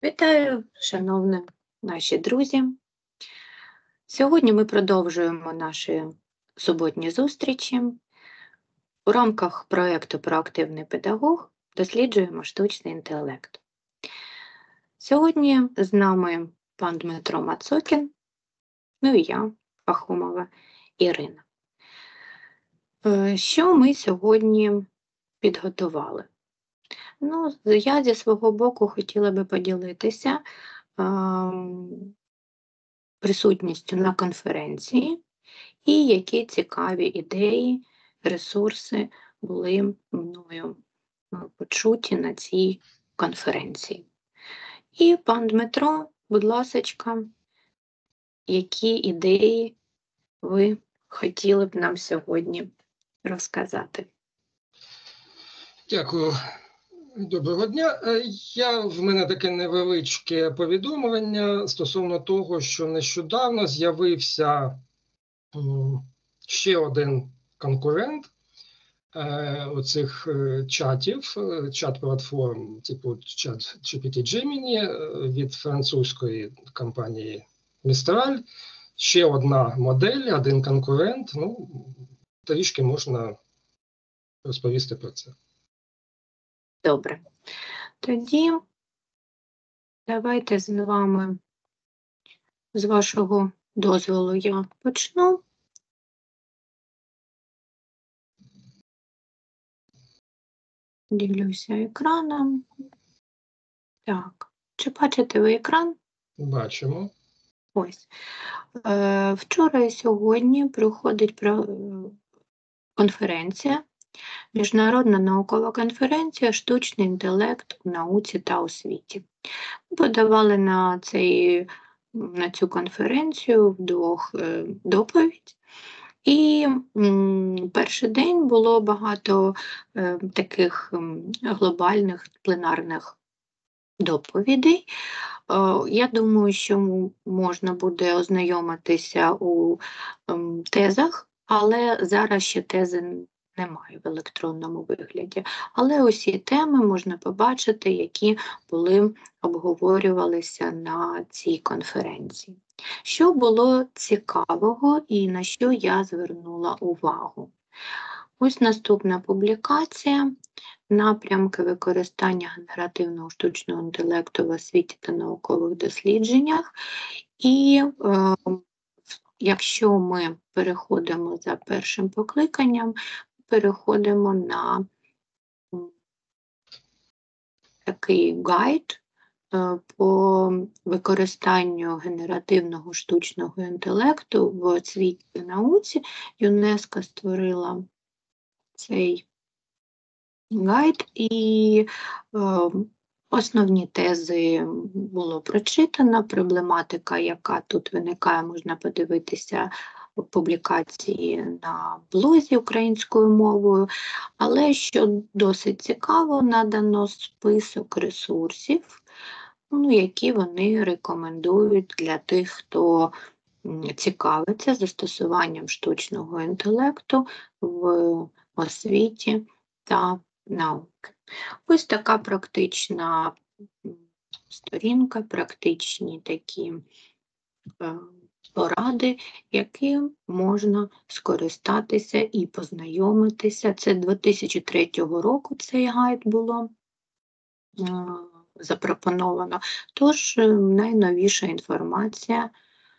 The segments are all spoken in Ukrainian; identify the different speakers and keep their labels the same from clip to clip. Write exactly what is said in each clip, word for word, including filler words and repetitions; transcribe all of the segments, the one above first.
Speaker 1: Вітаю, шановні наші друзі! Сьогодні ми продовжуємо наші суботні зустрічі. У рамках проєкту «Проактивний педагог» досліджуємо штучний інтелект. Сьогодні з нами пан Дмитро Мацокін, ну і я, Пахомова Ірина. Що ми сьогодні підготували? Ну, я зі свого боку хотіла би поділитися присутністю на конференції і які цікаві ідеї, ресурси були мною почуті на цій конференції. І пан Дмитро, будь ласочка, які ідеї ви хотіли б нам сьогодні розказати?
Speaker 2: Дякую. Доброго дня. Я, в мене таке невеличке повідомлення стосовно того, що нещодавно з'явився ще один конкурент оцих чатів, чат-платформ типу чат джі пі ті Gemini від французької компанії Mistral. Ще одна модель, один конкурент. Ну, трішки можна розповісти про це.
Speaker 1: Добре. Тоді давайте з вами, з вашого дозволу, я почну. Ділюся екраном. Так, чи бачите ви екран?
Speaker 2: Бачимо.
Speaker 1: Ось. Е, вчора і сьогодні проходить про... конференція, Міжнародна наукова конференція «Штучний інтелект у науці та освіті». Ми подавали на, цей, на цю конференцію вдвох е, доповідь. І м, перший день було багато е, таких м, глобальних пленарних доповідей. Е, я думаю, що можна буде ознайомитися у е, тезах, але зараз ще тези немає в електронному вигляді. Але усі теми можна побачити, які були обговорювалися на цій конференції. Що було цікавого і на що я звернула увагу? Ось наступна публікація «Напрямки використання генеративного штучного інтелекту в освіті та наукових дослідженнях». І е, якщо ми переходимо за першим покликанням, переходимо на такий гайд по використанню генеративного штучного інтелекту в освіті та науці. ЮНЕСКО створила цей гайд, і е, основні тези було прочитано, проблематика, яка тут виникає, можна подивитися в публікації на блозі українською мовою, але що досить цікаво, надано список ресурсів, ну, які вони рекомендують для тих, хто цікавиться застосуванням штучного інтелекту в освіті та науки. Ось така практична сторінка, практичні такі е, поради, які можна скористатися і познайомитися. Це дві тисячі третього року цей гайд було е, запропоновано. Тож найновіша інформація,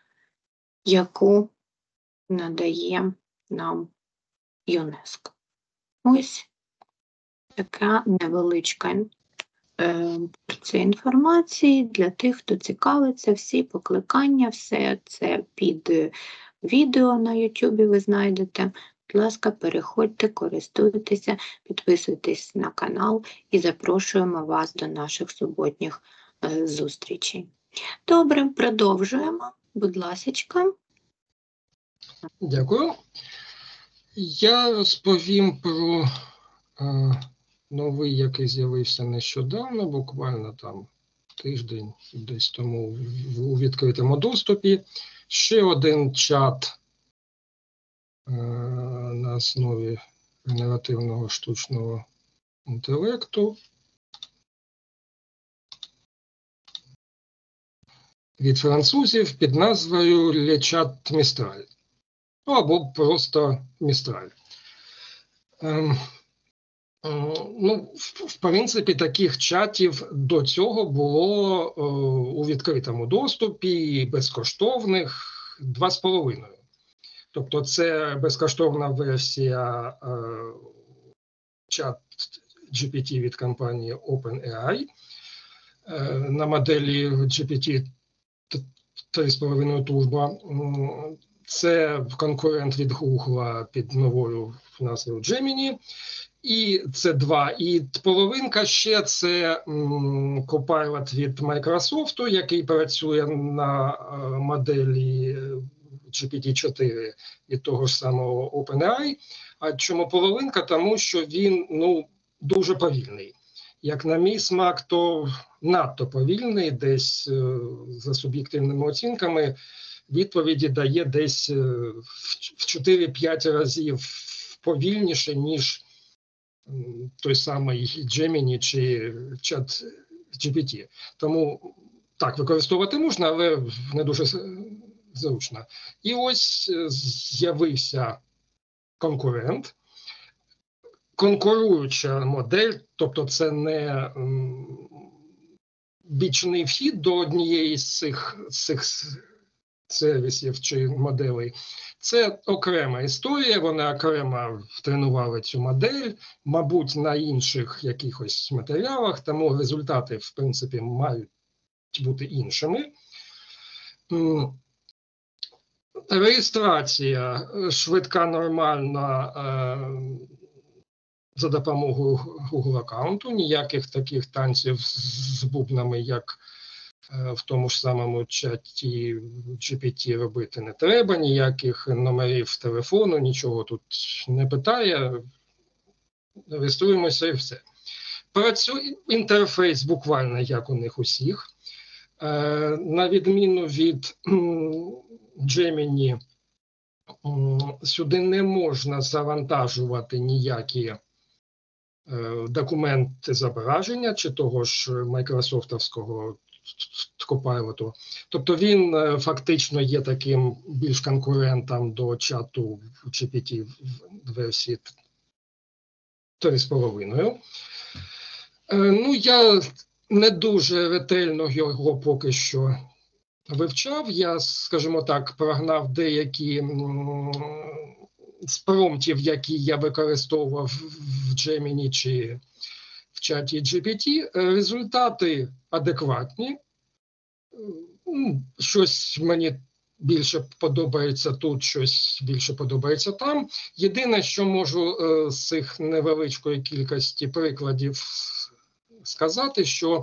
Speaker 1: яку надає нам ЮНЕСКО. Ось така невеличка е, порція інформації для тих, хто цікавиться. Всі покликання, все це під відео на ютубі ви знайдете. Будь ласка, переходьте, користуйтеся, підписуйтесь на канал і запрошуємо вас до наших суботніх е, зустрічей. Добре, продовжуємо. Будь ласочка.
Speaker 2: Дякую. Я розповім про е, новий, який з'явився нещодавно, буквально там тиждень десь тому в, у відкритому доступі. Ще один чат е, на основі генеративного штучного інтелекту. від французів під назвою Le Chat Mistral. Ну, або просто Mistral. Ем, Ну, в, в принципі, таких чатів до цього було о, у відкритому доступі, безкоштовних, два з половиною. Тобто це безкоштовна версія е, чат джі пі ті від компанії OpenAI е, на моделі джі пі ті три з половиною Turbo. Це конкурент від Google під новою назвою Gemini. І це два. І половинка ще це м, Copilot від Microsoft, який працює на е, моделі джі пі ті чотири від того ж самого OpenAI. А чому половинка? Тому що він ну, дуже повільний. Як на мій смак, то надто повільний, десь е, за суб'єктивними оцінками відповіді дає десь е, в чотири-п'ять разів повільніше, ніж той самий Gemini чи чат джі пі ті. Тому так, використовувати можна, але не дуже зручно. І ось з'явився конкурент, конкуруюча модель, тобто це не бічний вхід до однієї з цих, цих сервісів чи моделей. Це окрема історія, вони окремо тренували цю модель, мабуть, на інших якихось матеріалах, тому результати, в принципі, мають бути іншими. Реєстрація швидка, нормальна за допомогою Google аккаунту, ніяких таких танців з бубнами, як в тому ж самому чаті джі пі ті робити не треба, ніяких номерів телефону, нічого тут не питає. Реєструємося і все. Працює інтерфейс буквально як у них усіх. На відміну від Gemini, сюди не можна завантажувати ніякі документи зображення, чи того ж майкрософтовського Copilot. Тобто він фактично є таким більш конкурентом до чату джі пі ті в версії три з половиною. Ну, я не дуже ретельно його поки що вивчав. Я, скажімо так, прогнав деякі з промптів, які я використовував в Gemini чи в чаті джі пі ті. Результати адекватні. Щось мені більше подобається тут, щось більше подобається там. Єдине, що можу з цих невеличкої кількості прикладів сказати, що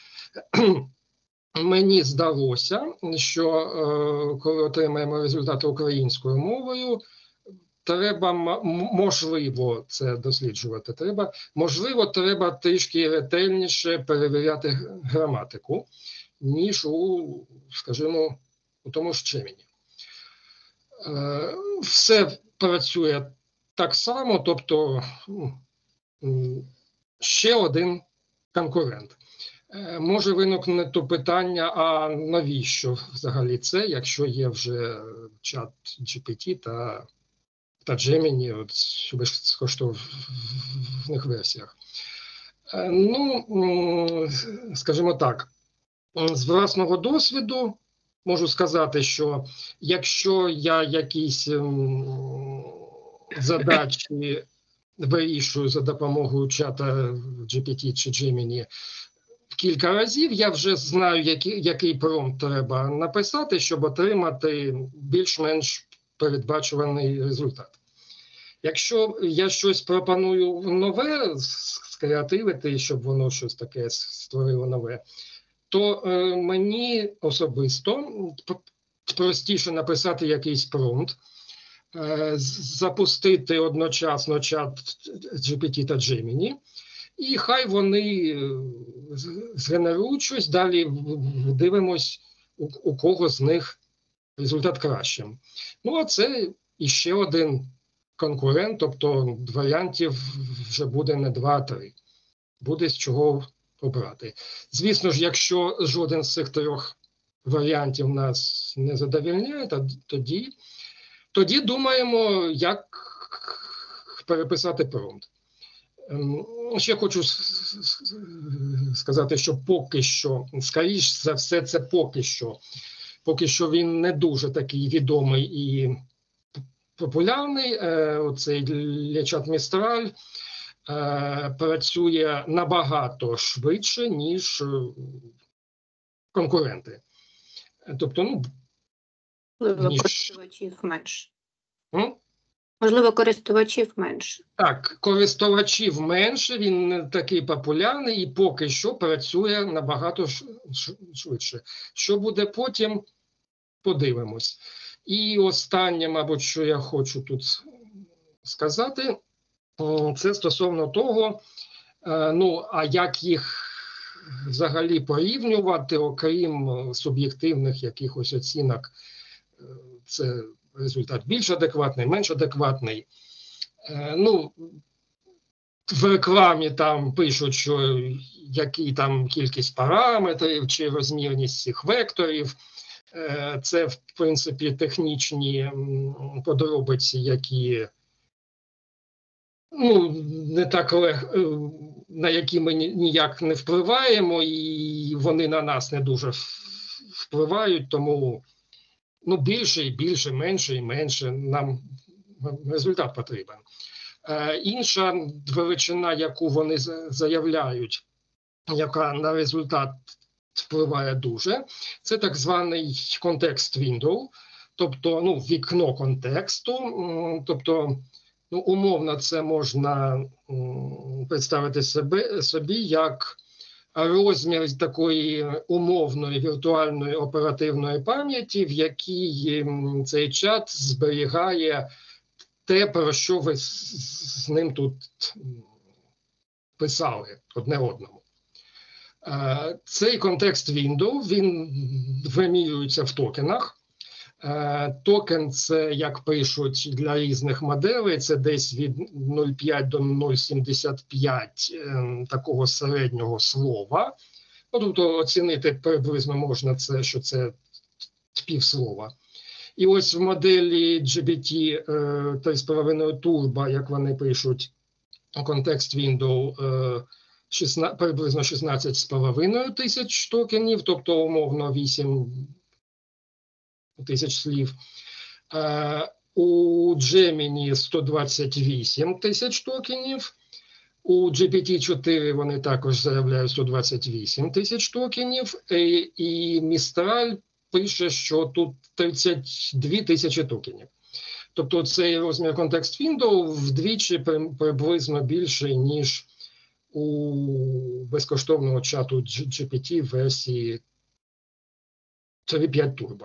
Speaker 2: мені здалося, що коли отримаємо результати українською мовою, треба, можливо, це досліджувати треба, можливо, треба трішки ретельніше перевіряти граматику, ніж у, скажімо, у тому ж Gemini. Все працює так само, тобто ще один конкурент. Може виникнути питання, а навіщо взагалі це, якщо є вже чат джі пі ті та, та Gemini от, у безкоштовних версіях? Ну, скажімо так, з власного досвіду можу сказати, що якщо я якісь задачі вирішую за допомогою чата джі пі ті чи Gemini кілька разів, я вже знаю, який, який промпт треба написати, щоб отримати більш-менш передбачуваний результат. Якщо я щось пропоную нове, скреативити, щоб воно щось таке створило нове, то е, мені особисто простіше написати якийсь промпт, е, запустити одночасно чат джі пі ті та Gemini, і хай вони згенерують щось, далі дивимось, у, у кого з них результат кращим. Ну, а це іще один конкурент, тобто варіантів вже буде не два, а три. Буде з чого обрати. Звісно ж, якщо жоден з цих трьох варіантів нас не задовольняє, тоді, тоді думаємо, як переписати промпт. Ще хочу сказати, що поки що, скоріш за все, це поки що. Поки що він не дуже такий відомий і популярний. Оцей Lechat Mistral працює набагато швидше, ніж конкуренти. Тобто, ну,
Speaker 1: можливо,
Speaker 2: ніж...
Speaker 1: користувачів менше.
Speaker 2: М?
Speaker 1: Можливо, користувачів менше.
Speaker 2: Так, користувачів менше, він не такий популярний і поки що працює набагато швидше. Що буде потім, подивимось. І останнє, мабуть, що я хочу тут сказати, це стосовно того, ну, а як їх взагалі порівнювати, окрім суб'єктивних якихось оцінок, це результат більш адекватний, менш адекватний. Ну, в рекламі там пишуть, що які там кількість параметрів чи розмірність цих векторів. Це, в принципі, технічні подробиці, які, ну, не так лег... на які ми ніяк не впливаємо, і вони на нас не дуже впливають, тому, ну, більше і більше, менше і менше нам результат потрібен. Е, інша величина, яку вони заявляють, яка на результат впливає дуже, це так званий контекст window, тобто, ну, вікно контексту, тобто, ну, умовно це можна представити себе, собі як розмір такої умовної віртуальної оперативної пам'яті, в якій цей чат зберігає те, про що ви з ним тут писали одне одному. Цей контекст window, він вимірюється в токенах. Токен – це, як пишуть для різних моделей, це десь від нуль цілих п'ять до нуль цілих сімдесят п'ять такого середнього слова. Ну, тобто оцінити приблизно можна це, що це півслова. І ось в моделі джі пі ті три з половиною Turbo, як вони пишуть, контекст window шістнадцять, приблизно шістнадцять з половиною тисяч токенів, тобто умовно вісім тисяч слів. У Gemini сто двадцять вісім тисяч токенів, у джі пі ті чотири вони також заявляють сто двадцять вісім тисяч токенів, і Mistral пише, що тут тридцять дві тисячі токенів. Тобто цей розмір контекст window вдвічі приблизно більший, ніж у безкоштовного чату джі пі ті версії три точка п'ять Turbo.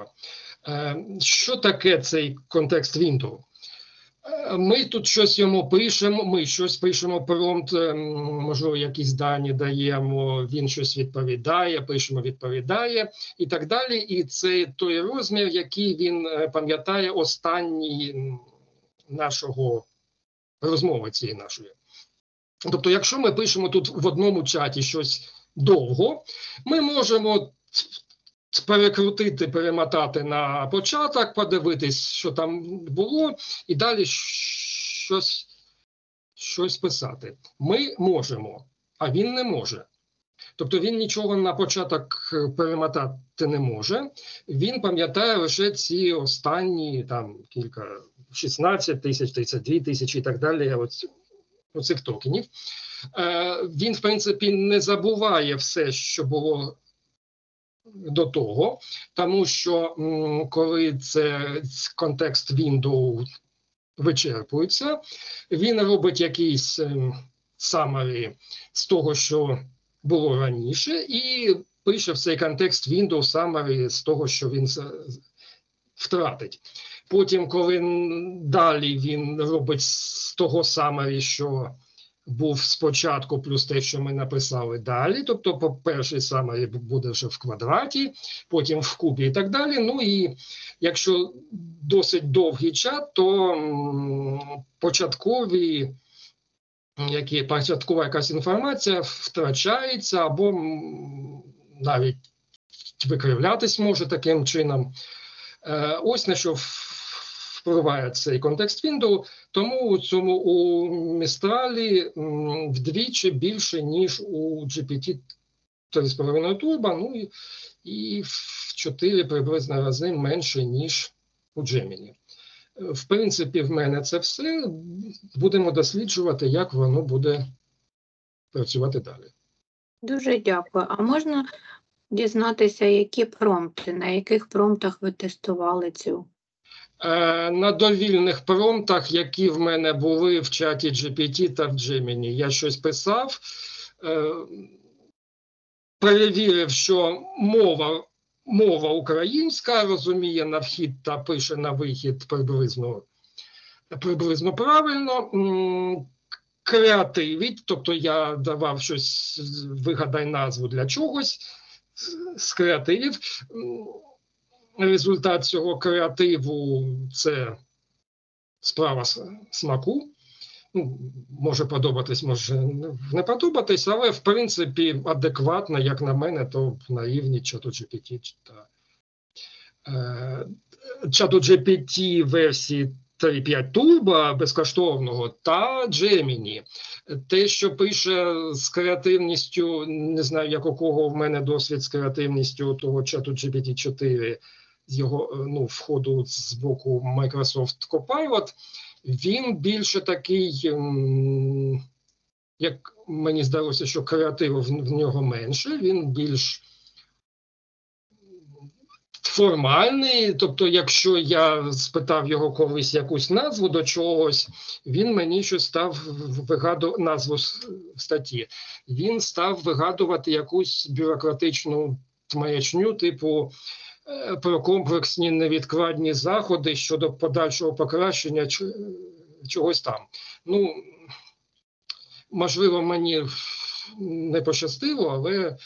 Speaker 2: Що таке цей контекст window? Ми тут щось йому пишемо, ми щось пишемо промпт, можливо, якісь дані даємо, він щось відповідає, пишемо, відповідає і так далі. І це той розмір, який він пам'ятає останній нашого розмови цієї нашої. Тобто, якщо ми пишемо тут в одному чаті щось довго, ми можемо перекрутити, перемотати на початок, подивитись, що там було, і далі щось, щось писати. Ми можемо, а він не може. Тобто він нічого на початок перемотати не може, він пам'ятає лише ці останні там кілька, шістнадцять тисяч, тридцять дві тисячі і так далі, ось, оцих токенів. Е, він, в принципі, не забуває все, що було до того, тому що м, коли це контекст window вичерпується, він робить якийсь summary з того, що було раніше, і пише в цей контекст window summary з того, що він втратить. Потім, коли далі він робить з того summary, що був спочатку, плюс те, що ми написали далі, тобто по перший summary буде вже в квадраті, потім в кубі і так далі. Ну і якщо досить довгий чат, то м, початкові, які, початкова якась інформація втрачається або м, навіть викривлятись може таким чином. Е, ось на що впливає цей контекст Windows, тому у цьому у Містралі вдвічі більше, ніж у джі пі ті три з половиною Turbo, ну і, і в чотири приблизно рази менше, ніж у Gemini. В принципі, в мене це все. Будемо досліджувати, як воно буде працювати далі.
Speaker 1: Дуже дякую. А можна дізнатися, які промпти, на яких промптах ви тестували цю?
Speaker 2: Е, на довільних промптах, які в мене були в чаті джі пі ті та в Gemini. Я щось писав, е, перевірив, що мова, мова українська, розуміє на вхід та пише на вихід приблизно, приблизно правильно. М, Креативить, тобто я давав щось, вигадай назву для чогось, скреативів. Результат цього креативу – це справа смаку. Ну, може подобатись, може не подобатись, але в принципі адекватно, як на мене, то на рівні чату джі пі ті та е, чату джі пі ті версії три точка п'ять Turbo безкоштовного та Gemini. Те, що пише з креативністю, не знаю, як у кого в мене досвід з креативністю того чату джі пі ті чотири, з його ну, входу з боку Microsoft Copilot, він більше такий, як мені здалося, що креативу в нього менше, він більш формальний, тобто якщо я спитав його колись якусь назву до чогось, він мені щось став вигадувати, назву статті, він став вигадувати якусь бюрократичну маячню, типу про комплексні невідкладні заходи щодо подальшого покращення чогось там. Ну, можливо, мені не пощастило, але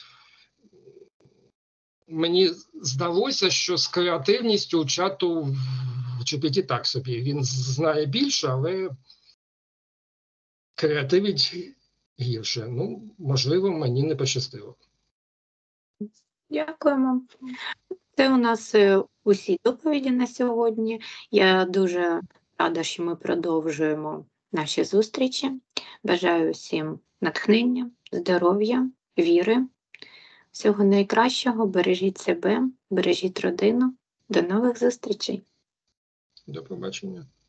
Speaker 2: мені здалося, що з креативністю чату в джі пі ті так собі. Він знає більше, але креативить гірше. Ну, можливо, мені не пощастило.
Speaker 1: Дякуємо. Це у нас усі доповіді на сьогодні. Я дуже рада, що ми продовжуємо наші зустрічі. Бажаю всім натхнення, здоров'я, віри. Всього найкращого, бережіть себе, бережіть родину. До нових зустрічей.
Speaker 2: До побачення.